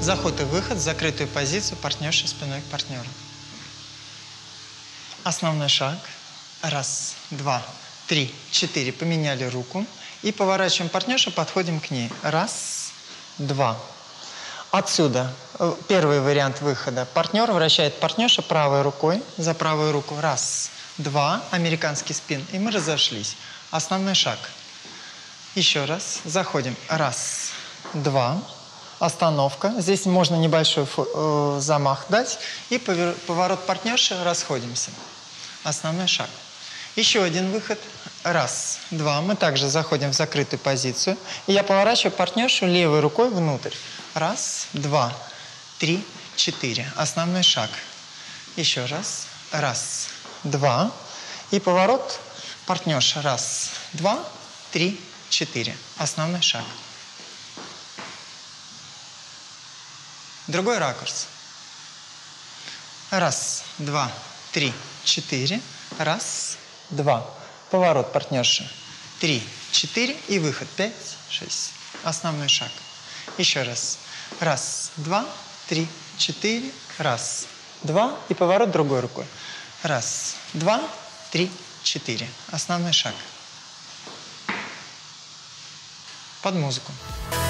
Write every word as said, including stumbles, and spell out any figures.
Заход и выход в закрытую позицию партнерши спиной к партнеру. Основной шаг. Раз, два, три, четыре. Поменяли руку. И поворачиваем партнершу, подходим к ней. Раз, два. Отсюда первый вариант выхода. Партнер вращает партнершу правой рукой за правую руку. Раз, два. Американский спин. И мы разошлись. Основной шаг. Еще раз. Заходим. Раз, два. Остановка. Здесь можно небольшой э, замах дать. И поворот партнерши. Расходимся. Основной шаг. Еще один выход. Раз, два. Мы также заходим в закрытую позицию. И я поворачиваю партнершу левой рукой внутрь. Раз, два, три, четыре. Основной шаг. Еще раз. Раз, два. И поворот партнерша. Раз, два, три, четыре. Основной шаг. Другой ракурс. Раз, два, три, четыре. Раз, два. Поворот партнерши. Три, четыре. И выход. Пять, шесть. Основной шаг. Еще раз. Раз, два, три, четыре. Раз, два. И поворот другой рукой. Раз, два, три, четыре. Основной шаг. Под музыку.